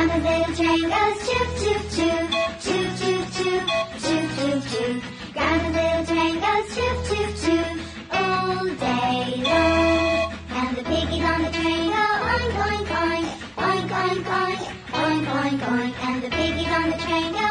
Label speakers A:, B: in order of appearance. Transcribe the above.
A: the little train goes choo choo choo, choo choo choo, choo choo choo. Grandma's little train goes choo choo choo all day long. And the piggies on the train go oink oink oink, oink oink oink, oink oink oink. And the piggies on the train go